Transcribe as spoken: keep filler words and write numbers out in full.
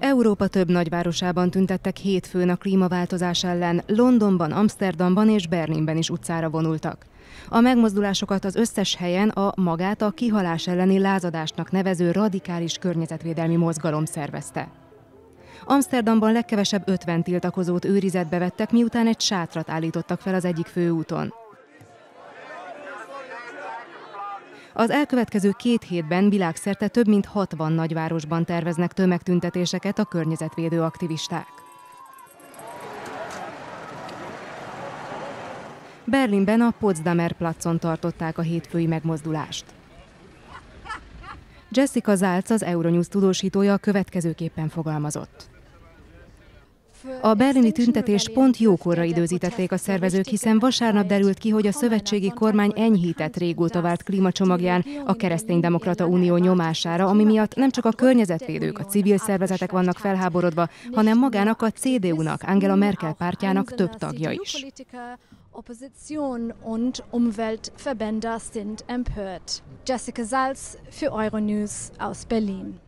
Európa több nagyvárosában tüntettek hétfőn a klímaváltozás ellen, Londonban, Amsterdamban és Berlinben is utcára vonultak. A megmozdulásokat az összes helyen a magát a kihalás elleni lázadásnak nevező radikális környezetvédelmi mozgalom szervezte. Amsterdamban legkevesebb ötven tiltakozót őrizetbe vettek, miután egy sátrat állítottak fel az egyik főúton. Az elkövetkező két hétben világszerte több mint hatvan nagyvárosban terveznek tömegtüntetéseket a környezetvédő aktivisták. Berlinben a Potsdamer Platzon tartották a hétfői megmozdulást. Jessica Zalc, az Euronews tudósítója következőképpen fogalmazott. A berlini tüntetést pont jókorra időzítették a szervezők, hiszen vasárnap derült ki, hogy a szövetségi kormány enyhített régóta várt klímacsomagján a Kereszténydemokrata Unió nyomására, ami miatt nem csak a környezetvédők, a civil szervezetek vannak felháborodva, hanem magának a cé dé u-nak, Angela Merkel pártjának több tagja is. Opposition und Umweltverbände sind empört. Jessica Zalc für Euronews aus Berlin.